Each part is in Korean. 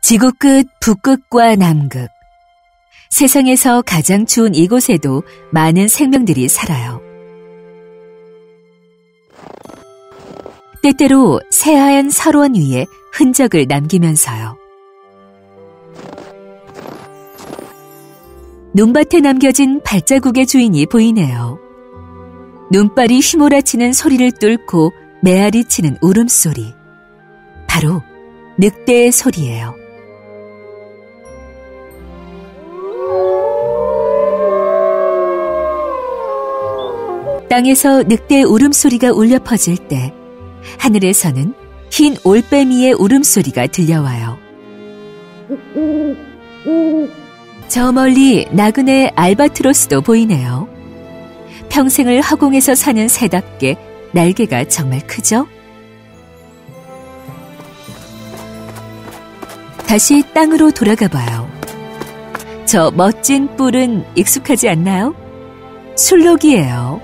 지구 끝 북극과 남극. 세상에서 가장 추운 이곳에도 많은 생명들이 살아요. 때때로 새하얀 설원 위에 흔적을 남기면서요. 눈밭에 남겨진 발자국의 주인이 보이네요. 눈발이 휘몰아치는 소리를 뚫고 메아리치는 울음소리. 바로 늑대의 소리예요. 땅에서 늑대의 울음소리가 울려 퍼질 때 하늘에서는 흰 올빼미의 울음소리가 들려와요. 저 멀리 나그네 알바트로스도 보이네요. 평생을 허공에서 사는 새답게 날개가 정말 크죠? 다시 땅으로 돌아가 봐요. 저 멋진 뿔은 익숙하지 않나요? 술록이에요.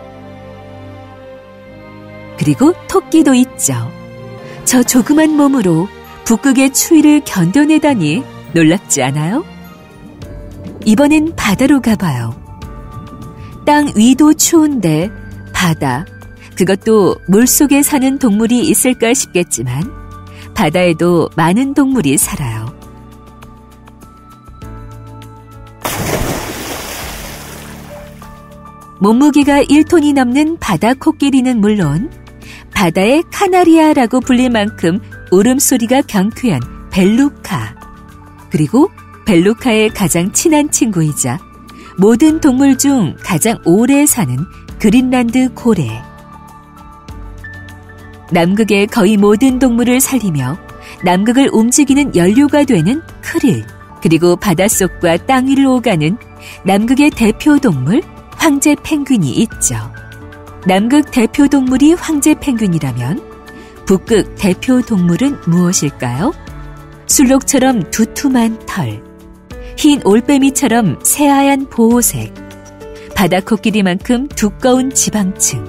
그리고 토끼도 있죠. 저 조그만 몸으로 북극의 추위를 견뎌내다니 놀랍지 않아요? 이번엔 바다로 가봐요. 땅 위도 추운데 바다, 그것도 물속에 사는 동물이 있을까 싶겠지만 바다에도 많은 동물이 살아요. 몸무게가 1톤이 넘는 바다 코끼리는 물론 바다의 카나리아라고 불릴 만큼 울음소리가 경쾌한 벨루카, 그리고 벨루카의 가장 친한 친구이자 모든 동물 중 가장 오래 사는 그린란드 고래. 남극의 거의 모든 동물을 살리며 남극을 움직이는 연료가 되는 크릴, 그리고 바닷속과 땅 위를 오가는 남극의 대표 동물 황제 펭귄이 있죠. 남극 대표 동물이 황제 펭귄이라면 북극 대표 동물은 무엇일까요? 술록처럼 두툼한 털, 흰 올빼미처럼 새하얀 보호색, 바다코끼리만큼 두꺼운 지방층.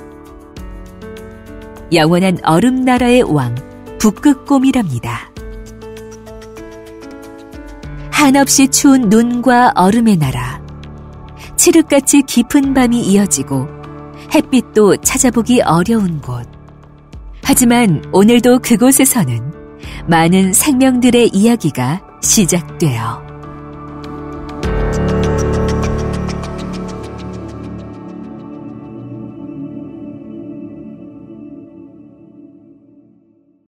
영원한 얼음나라의 왕, 북극곰이랍니다. 한없이 추운 눈과 얼음의 나라. 칠흑같이 깊은 밤이 이어지고 햇빛도 찾아보기 어려운 곳. 하지만 오늘도 그곳에서는 많은 생명들의 이야기가 시작돼요.